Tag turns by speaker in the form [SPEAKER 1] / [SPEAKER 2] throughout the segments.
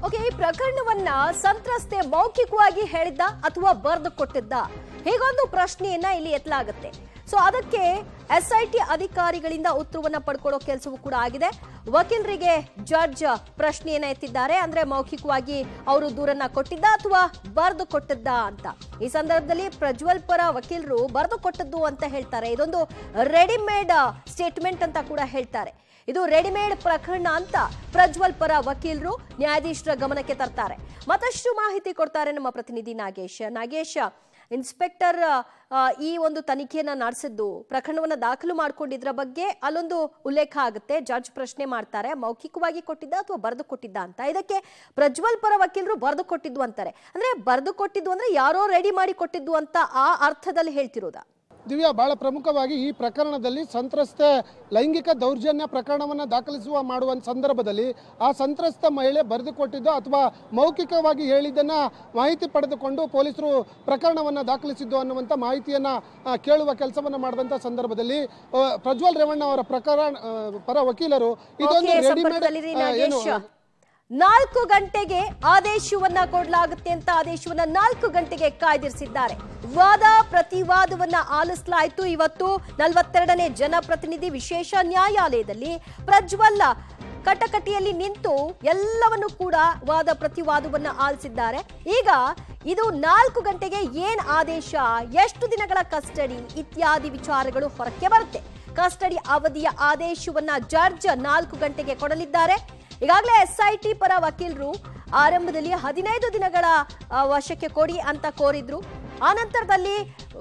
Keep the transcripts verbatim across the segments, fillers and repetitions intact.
[SPEAKER 1] Okay, ಈ ಪ್ರಕರಣವನ್ನ ಸಂತ್ರಸ್ತೆ ಮೌಖಿಕವಾಗಿ ಹೇಳಿದ್ದ ಅಥವಾ ಬರೆದು ಕೊಟ್ಟಿದ್ದ, ಹೀಗೊಂದು ಪ್ರಶ್ನೆಯನ್ನ ಇಲ್ಲಿ ಎತ್ತಲಾಗುತ್ತೆ. ಸೊ ಅದಕ್ಕೆ ಎಸ್ಐಟಿ ಅಧಿಕಾರಿಗಳಿಂದ ಉತ್ತರವನ್ನ ಪಡ್ಕೊಳ್ಳೋ ಕೆಲಸವೂ ಕೂಡ ಆಗಿದೆ. ವಕೀಲರಿಗೆ ಜಡ್ಜ್ ಪ್ರಶ್ನೆಯನ್ನ ಎತ್ತಿದ್ದಾರೆ. ಅಂದ್ರೆ ಮೌಖಿಕವಾಗಿ ಅವರು ದೂರನ್ನ ಕೊಟ್ಟಿದ್ದ ಅಥವಾ ಬರೆದು ಕೊಟ್ಟಿದ್ದ ಅಂತ. ಈ ಸಂದರ್ಭದಲ್ಲಿ ಪ್ರಜ್ವಲ್ ಪರ ವಕೀಲರು ಬರೆದು ಕೊಟ್ಟದ್ದು ಅಂತ ಹೇಳ್ತಾರೆ. ಇದೊಂದು ರೆಡಿಮೇಡ್ ಸ್ಟೇಟ್ಮೆಂಟ್ ಅಂತ ಕೂಡ ಹೇಳ್ತಾರೆ. ಇದು ರೆಡಿಮೇಡ್ ಪ್ರಕರಣ ಅಂತ ಪ್ರಜ್ವಲ್ ಪರ ವಕೀಲರು ನ್ಯಾಯಾಧೀಶರ ಗಮನಕ್ಕೆ ತರ್ತಾರೆ. ಮತ್ತಷ್ಟು ಮಾಹಿತಿ ಕೊಡ್ತಾರೆ ನಮ್ಮ ಪ್ರತಿನಿಧಿ ನಾಗೇಶ್. ನಾಗೇಶ್, ಇನ್ಸ್ಪೆಕ್ಟರ್ ಈ ಒಂದು ತನಿಖೆಯನ್ನ ನಡೆಸಿದ್ದು, ಪ್ರಕರಣವನ್ನ ದಾಖಲು ಮಾಡ್ಕೊಂಡಿದ್ರ ಬಗ್ಗೆ ಅಲ್ಲೊಂದು ಉಲ್ಲೇಖ ಆಗುತ್ತೆ. ಜಡ್ಜ್ ಪ್ರಶ್ನೆ ಮಾಡ್ತಾರೆ, ಮೌಖಿಕವಾಗಿ ಕೊಟ್ಟಿದ್ದ ಅಥವಾ ಬರೆದು ಕೊಟ್ಟಿದ್ದ ಅಂತ. ಇದಕ್ಕೆ ಪ್ರಜ್ವಲ್ ಪರ ವಕೀಲರು ಬರೆದು ಕೊಟ್ಟಿದ್ದು ಅಂತಾರೆ. ಅಂದ್ರೆ ಬರೆದು ಕೊಟ್ಟಿದ್ದು ಅಂದ್ರೆ ಯಾರೋ ರೆಡಿ ಮಾಡಿ ಕೊಟ್ಟಿದ್ದು ಅಂತ ಆ ಅರ್ಥದಲ್ಲಿ ಹೇಳ್ತಿರೋದಾ?
[SPEAKER 2] ದಿವ್ಯಾ, ಬಹಳ ಪ್ರಮುಖವಾಗಿ ಈ ಪ್ರಕರಣದಲ್ಲಿ ಸಂತ್ರಸ್ತೆ ಲೈಂಗಿಕ ದೌರ್ಜನ್ಯ ಪ್ರಕರಣವನ್ನು ದಾಖಲಿಸುವ ಮಾಡುವ ಸಂದರ್ಭದಲ್ಲಿ ಆ ಸಂತ್ರಸ್ತ ಮಹಿಳೆ ಬರೆದುಕೊಟ್ಟಿದ್ದು ಅಥವಾ ಮೌಖಿಕವಾಗಿ ಹೇಳಿದ್ದನ್ನು ಮಾಹಿತಿ ಪಡೆದುಕೊಂಡು ಪೊಲೀಸರು ಪ್ರಕರಣವನ್ನು ದಾಖಲಿಸಿದ್ದು ಅನ್ನುವಂಥ ಮಾಹಿತಿಯನ್ನು ಕೇಳುವ ಕೆಲಸವನ್ನು ಮಾಡಿದಂಥ ಸಂದರ್ಭದಲ್ಲಿ ಪ್ರಜ್ವಲ್ ರೇವಣ್ಣ ಅವರ ಪ್ರಕರಣ ಪರ ವಕೀಲರು ಇದೊಂದು ರೆಡಿಮೇಡ್ ಏನು
[SPEAKER 1] ನಾಲ್ಕು ಗಂಟೆಗೆ ಆದೇಶವನ್ನ ಕೊಡಲಾಗುತ್ತೆ ಅಂತ ಆದೇಶವನ್ನ ನಾಲ್ಕು ಗಂಟೆಗೆ ಕಾಯ್ದಿರಿಸಿದ್ದಾರೆ. ವಾದ ಪ್ರತಿವಾದವನ್ನ ಆಲಿಸಲಾಯಿತು. ಇವತ್ತು ನಲವತ್ತೆರಡನೇ ಜನಪ್ರತಿನಿಧಿ ವಿಶೇಷ ನ್ಯಾಯಾಲಯದಲ್ಲಿ ಪ್ರಜ್ವಲ್ ಕಟಕಟಿಯಲ್ಲಿ ನಿಂತು ಎಲ್ಲವನ್ನು ಕೂಡ ವಾದ ಪ್ರತಿವಾದವನ್ನ ಆಲಿಸಿದ್ದಾರೆ. ಈಗ ಇದು ನಾಲ್ಕು ಗಂಟೆಗೆ ಏನ್ ಆದೇಶ, ಎಷ್ಟು ದಿನಗಳ ಕಸ್ಟಡಿ ಇತ್ಯಾದಿ ವಿಚಾರಗಳು ಹೊರಕ್ಕೆ ಬರುತ್ತೆ. ಕಸ್ಟಡಿ ಅವಧಿಯ ಆದೇಶವನ್ನ ಜಡ್ಜ್ ನಾಲ್ಕು ಗಂಟೆಗೆ ಕೊಡಲಿದ್ದಾರೆ. ಈಗಾಗಲೇ ಎಸ್ಐಟಿ ಪರ ವಕೀಲರು ಆರಂಭದಲ್ಲಿ ಹದಿನೈದು ದಿನಗಳ ವಶಕ್ಕೆ ಕೊಡಿ ಅಂತ ಕೋರಿದ್ರು. ಆ ನಂತರದಲ್ಲಿ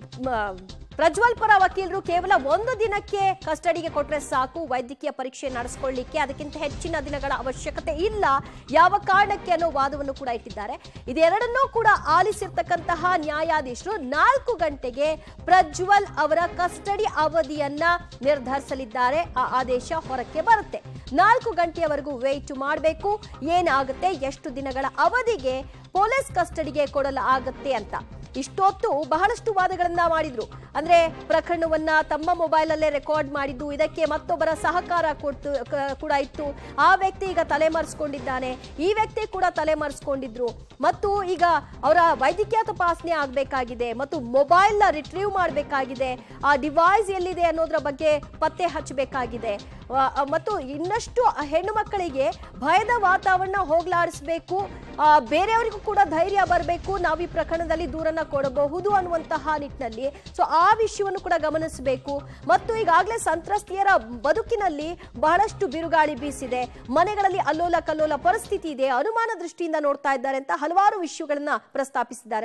[SPEAKER 1] ಪ್ರಜ್ವಲ್ ಪರ ವಕೀಲರು ಕೇವಲ ಒಂದು ದಿನಕ್ಕೆ ಕಸ್ಟಡಿಗೆ ಕೊಟ್ರೆ ಸಾಕು, ವೈದ್ಯಕೀಯ ಪರೀಕ್ಷೆ ನಡೆಸಿಕೊಳ್ಳಿಕ್ಕೆ ಅದಕ್ಕಿಂತ ಹೆಚ್ಚಿನ ದಿನಗಳ ಅವಶ್ಯಕತೆ ಇಲ್ಲ, ಯಾವ ಕಾರಣಕ್ಕೆ ಅನ್ನೋ ವಾದವನ್ನು ಕೂಡ ಇಟ್ಟಿದ್ದಾರೆ. ಇದೆರಡನ್ನೂ ಕೂಡ ಆಲಿಸಿರ್ತಕ್ಕಂತಹ ನ್ಯಾಯಾಧೀಶರು ನಾಲ್ಕು ಗಂಟೆಗೆ ಪ್ರಜ್ವಲ್ ಅವರ ಕಸ್ಟಡಿ ಅವಧಿಯನ್ನ ನಿರ್ಧರಿಸಲಿದ್ದಾರೆ. ಆ ಆದೇಶ ಹೊರಕ್ಕೆ ಬರುತ್ತೆ. ನಾಲ್ಕು ಗಂಟೆಯವರೆಗೂ ವೇಟ್ ಮಾಡಬೇಕು, ಏನಾಗುತ್ತೆ, ಎಷ್ಟು ದಿನಗಳ ಅವಧಿಗೆ ಪೊಲೀಸ್ ಕಸ್ಟಡಿಗೆ ಕೊಡಲಾಗುತ್ತೆ ಅಂತ. ಇಷ್ಟೊತ್ತು ಬಹಳಷ್ಟು ವಾದಗಳನ್ನ ಮಾಡಿದ್ರು. ಅಂದ್ರೆ ಪ್ರಕರಣವನ್ನ ತಮ್ಮ ಮೊಬೈಲ್ ಅಲ್ಲೇ ರೆಕಾರ್ಡ್ ಮಾಡಿದ್ದು, ಇದಕ್ಕೆ ಮತ್ತೊಬ್ಬರ ಸಹಕಾರ ಕೊಟ್ಟು ಕೂಡ ಇತ್ತು. ಆ ವ್ಯಕ್ತಿ ಈಗ ತಲೆಮರೆಸ್ಕೊಂಡಿದ್ದಾನೆ, ಈ ವ್ಯಕ್ತಿ ಕೂಡ ತಲೆಮರೆಸ್ಕೊಂಡಿದ್ರು. ಮತ್ತು ಈಗ ಅವರ ವೈದ್ಯಕೀಯ ತಪಾಸಣೆ ಆಗಬೇಕಾಗಿದೆ ಮತ್ತು ಮೊಬೈಲ್ ರಿಟ್ರೀವ್ ಮಾಡಬೇಕಾಗಿದೆ. ಆ ಡಿವೈಸ್ ಎಲ್ಲಿದೆ ಅನ್ನೋದ್ರ ಬಗ್ಗೆ ಪತ್ತೆ ಹಚ್ಚಬೇಕಾಗಿದೆ. ಮತ್ತು ಇನ್ನಷ್ಟು ಹೆಣ್ಣು ಮಕ್ಕಳಿಗೆ ಭಯದ ವಾತಾವರಣ ಹೋಗ್ಲಾಡಿಸಬೇಕು, ಬೇರೆಯವರಿಗೂ ಕೂಡ ಧೈರ್ಯ ಬರಬೇಕು, ನಾವು ಈ ಪ್ರಕರಣದಲ್ಲಿ ದೂರನ್ನ ಕೊಡಬಹುದು ಅನ್ನುವಂತಹ ನಿಟ್ಟಿನಲ್ಲಿ ಸೊ ಆ ವಿಷಯವನ್ನು ಕೂಡ ಗಮನಿಸಬೇಕು. ಮತ್ತು ಈಗಾಗಲೇ ಸಂತ್ರಸ್ತೆಯರ ಬದುಕಿನಲ್ಲಿ ಬಹಳಷ್ಟು ಬಿರುಗಾಳಿ ಬೀಸಿದೆ, ಮನೆಗಳಲ್ಲಿ ಅಲ್ಲೋಲ ಕಲ್ಲೋಲ ಪರಿಸ್ಥಿತಿ ಇದೆ, ಅನುಮಾನ ದೃಷ್ಟಿಯಿಂದ ನೋಡ್ತಾ ಇದ್ದಾರೆ ಅಂತ ಹಲವಾರು ವಿಷಯಗಳನ್ನ ಪ್ರಸ್ತಾಪಿಸಿದ್ದಾರೆ.